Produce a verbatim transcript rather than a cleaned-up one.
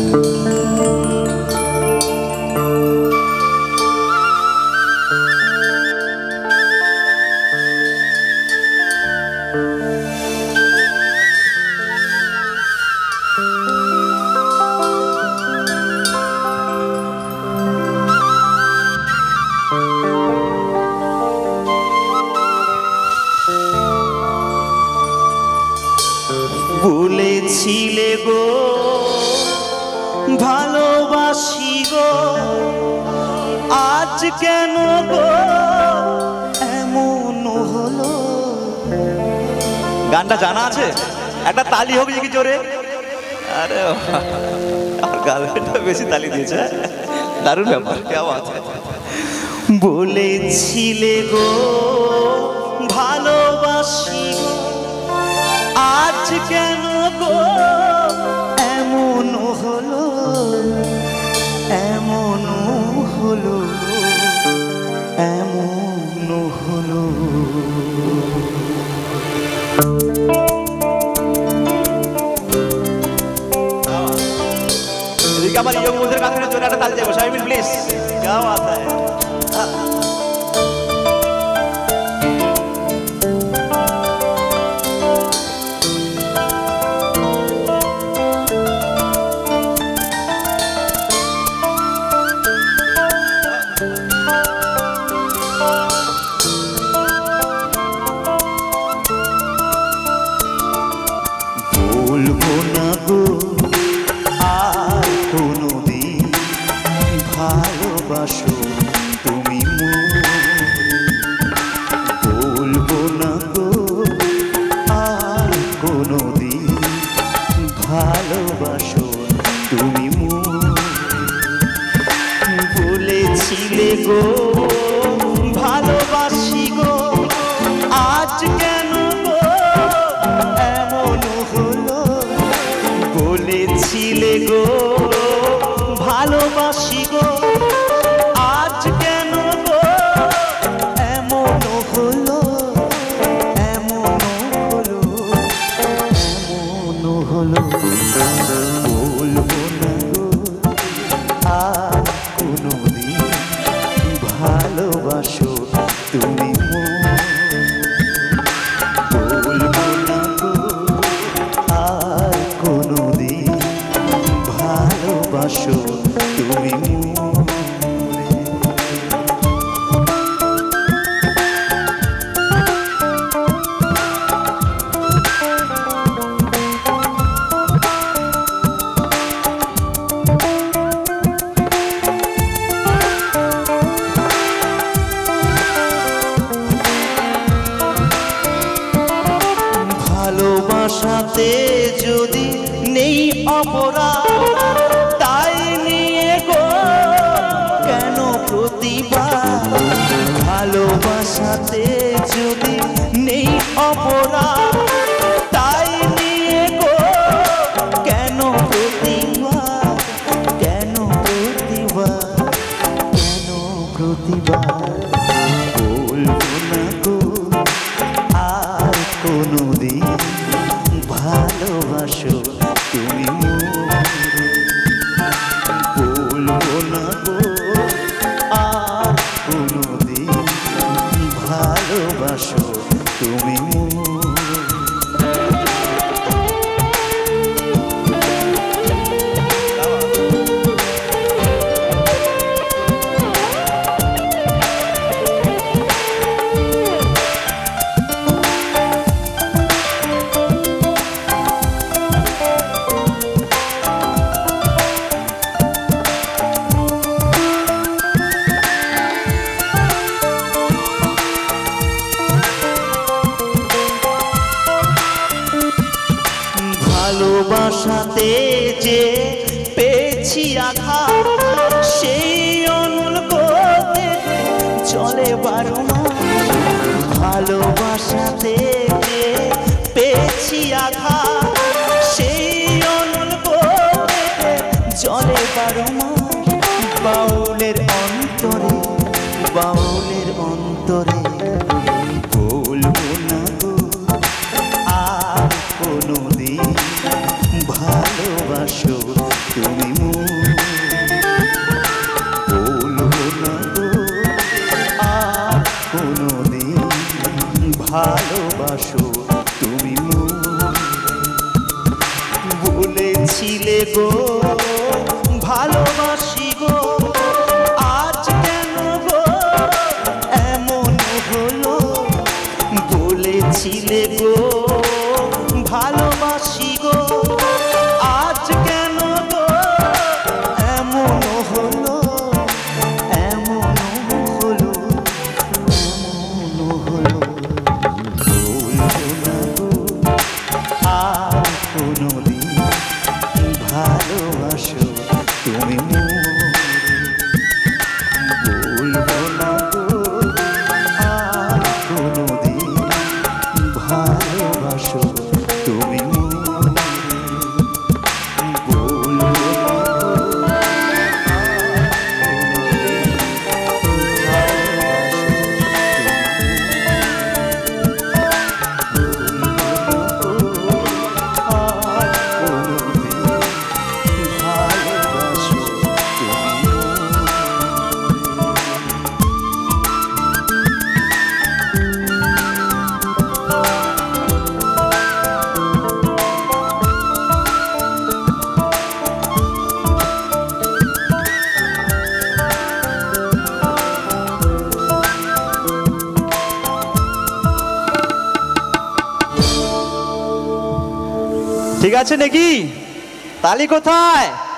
বলেছিলে গো ভালোবাসি গো, আজ কেন গো এমন হলো। গানটা জানা আছে? একটা তালি হোক কি জোরে। আরে আর গালটা বেশি তালি দিয়েছে, দারুণ ব্যাপার। বলেছিলে গো ভালোবাসি গো, আজ কেন গো এমন হলো, এমন হলো, এমন হলো। আমার ইয়ং মুজের কাছে জোরে একটা তালি দেবো শামিম প্লিজ। क्या बात है। বলবো না গো আর কোনোদিন ভালোবাসো তুমি মোরে, বলবো না গো আর কোনোদিন ভালোবাসো তুমি মোরে। বলেছিলে গো ভালোবাসি গো, আজ কেন গো এমন হলো। বলেছিলে গো ভালোবাসি গো, আজ কেন গো এমন হলো, এমন হলো, এমন হলো। বলবো না গো আর কোনোদিন ভালোবাসো তুমি মোরে, বলবো না গো আর কোনোদিন ভালোবাসো তুমি মোরে। ভালোবাসাতে যদি নেই অপরাধ, তাই নিয়ে গো কেন প্রতিবাদ। ভালোবাসাতে যদি নেই অপরাধ, তাই নিয়ে গো কেন প্রতিবাদ, কেন প্রতিবাদ, কেন প্রতিবাদ। বলবো না গো আর কোনোদিন ভালোবাসো তুমি মোরে, বলবো না গো আর কোনোদিন ভালোবাসো তুমি মোরে। ভালোবাসাতে যে পেয়েছি আঘাত, সেই অনল করতে চলে বারো মাস। ভালোবাসাতে যে পেয়েছি আঘাত, সেই অনল করতে চলে বারো মাস। বাউলের অন্তরে, বাউলের অন্তরে বলবো না গো আর কোনোদিন ভালোবাসো তুমি। গো ভালোবাসি গো আজ কেন গো এমন হলো বলেছিলে গো ভালোবাসি গো আজ কেন গো এমন হলো এমন হলো এমন হলো বলবো না গো আর কোনোদিন ভালোবাসো তুমি বলবো না গো আর কোনোদিন ভালোবাসো তুমি ঠিক আছে নাকি? তালি কোথায়?